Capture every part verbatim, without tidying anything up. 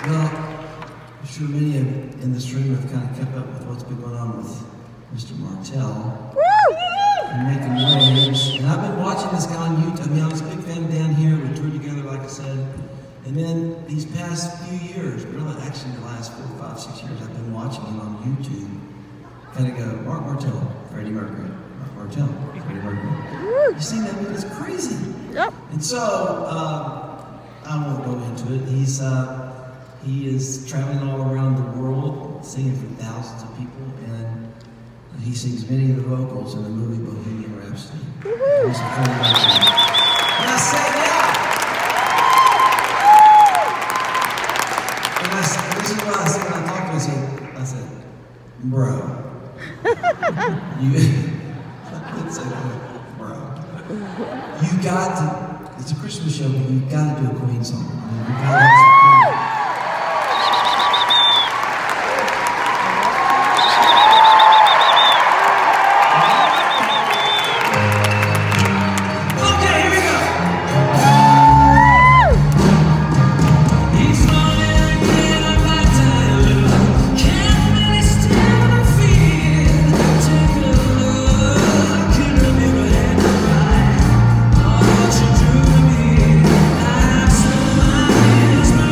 Well, I'm sure many of in this room have kind of kept up with what's been going on with Mister Martell. And making waves. And I've been watching this guy on YouTube. I mean, I was a big fan down here. We toured together, like I said. And then these past few years, really actually the last four, five, six years, I've been watching him on YouTube. Kind of go, Mark Martell, Freddie Mercury. Mark Martell, Freddie Mercury. You see that? I mean, it's crazy. Yep. And so, uh, I won't go into it. He's, uh, he is traveling all around the world, singing for thousands of people, and he sings many of the vocals in the movie Bohemian Rhapsody. Woohoo! He's a Freddie Mercury. And I said, yeah! And I said, this is what I said when I talked to him. I said, I said, bro, you, I didn't say that, bro. You got to, it's a Christmas show, but you got to do a Queen song. I mean, you got to have some Queen. It's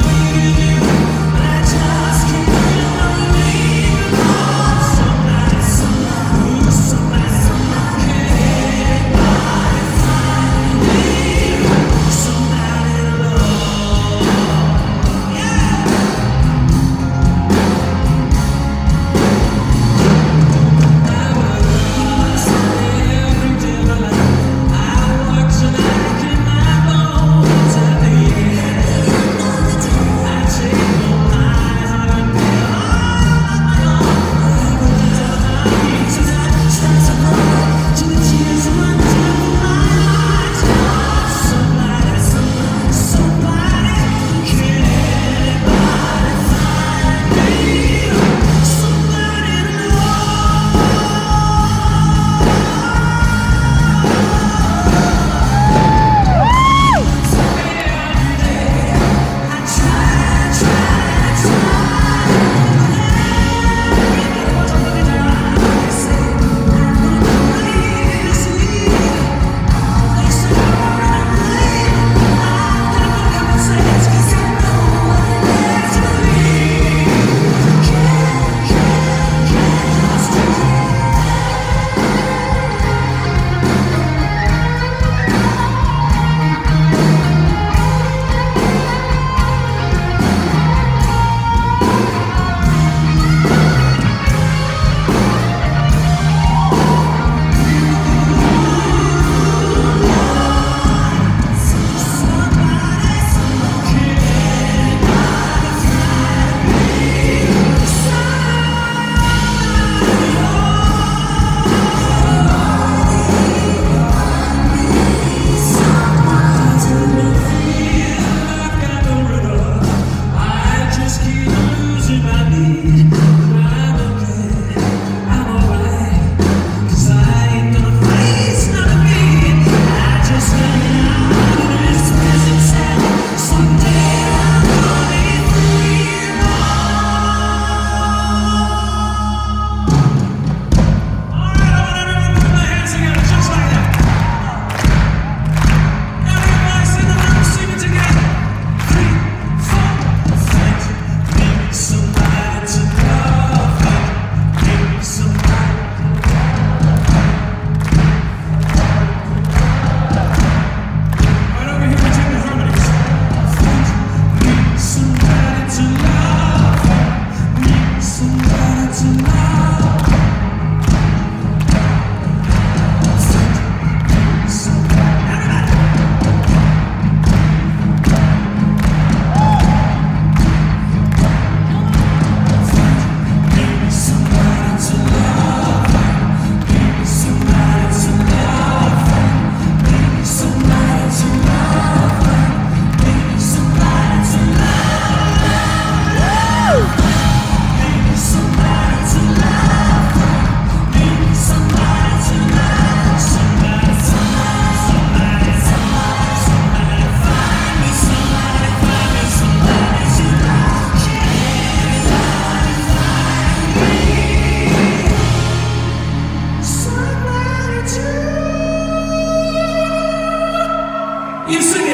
Insane.